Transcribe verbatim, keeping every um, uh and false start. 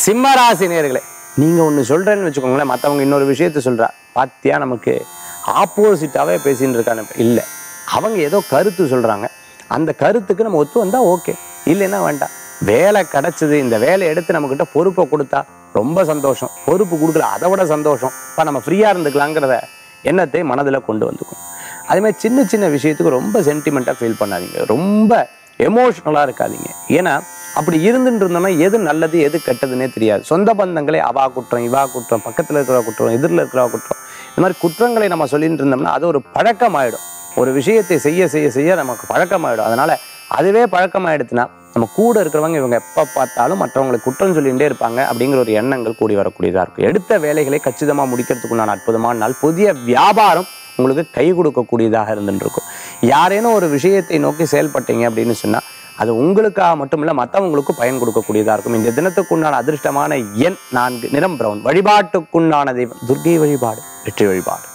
சிம்மராசி நேயர்களே, நீங்க ஒண்ணு சொல்றேன்னு வச்சுக்கோங்களேன், மற்றவங்க இன்னொரு விஷயத்த சொல்றா, பாத்தியா நமக்கு ஆப்போசிட்டாவே பேசின்னு இருக்கானு இல்லை, அவங்க ஏதோ கருத்து சொல்றாங்க, அந்த கருத்துக்கு நம்ம ஒத்து வந்தா ஓகே, இல்லைன்னா வேண்டாம். வேலை கிடைச்சது, இந்த வேலையை எடுத்து நம்ம கிட்ட பொறுப்பை கொடுத்தா ரொம்ப சந்தோஷம், பொறுப்பு கொடுக்கல அதை விட சந்தோஷம், இப்போ நம்ம ஃப்ரீயா இருந்துக்கலாங்கிறத எண்ணத்தை மனதில் கொண்டு வந்துக்கும். அதே மாதிரி சின்ன சின்ன விஷயத்துக்கு ரொம்ப சென்டிமெண்ட்டாக ஃபீல் பண்ணாதீங்க, ரொம்ப எமோஷ்னலாக இருக்காதீங்க. ஏன்னா அப்படி இருந்துட்டு இருந்தோம்னா எது நல்லது எது கெட்டதுன்னே தெரியாது. சொந்த பந்தங்களே அவா குற்றம் இவா குற்றம், பக்கத்தில் இருக்கிற குற்றம் எதிரில் இருக்கிற குற்றம், இந்த மாதிரி குற்றங்களை நம்ம சொல்லிட்டு இருந்தோம்னா அது ஒரு பழக்கமாயிடும். ஒரு விஷயத்தை செய்ய செய்ய செய்ய நமக்கு பழக்கமாயிடும். அதனால அதுவே பழக்கமாயிடுச்சுன்னா நம்ம கூட இருக்கிறவங்க இவங்க எப்போ பார்த்தாலும் மற்றவங்களுக்கு குற்றம் சொல்லிகிட்டே இருப்பாங்க அப்படிங்கிற ஒரு எண்ணங்கள் கூடி வரக்கூடியதாக இருக்கும். எடுத்த வேலைகளை கச்சிதமாக முடிக்கிறதுக்குண்டான அற்புதமான நாள். புதிய வியாபாரம் உங்களுக்கு கை கொடுக்கக்கூடியதாக இருந்துட்டு இருக்கும். யாரேனும் ஒரு விஷயத்தை நோக்கி செயல்பட்டீங்க அப்படின்னு சொன்னால் அது உங்களுக்காக மட்டும் இல்லை மற்றவங்களுக்கும் பயன் கொடுக்கக்கூடியதாக இருக்கும். இந்த தினத்துக்குண்டான அதிர்ஷ்டமான எண் நான்கு, நிறம் பிரவுன். வழிபாட்டுக்குண்டான தெய்வம் துர்க்கை வழிபாடு, வெற்றி வழிபாடு.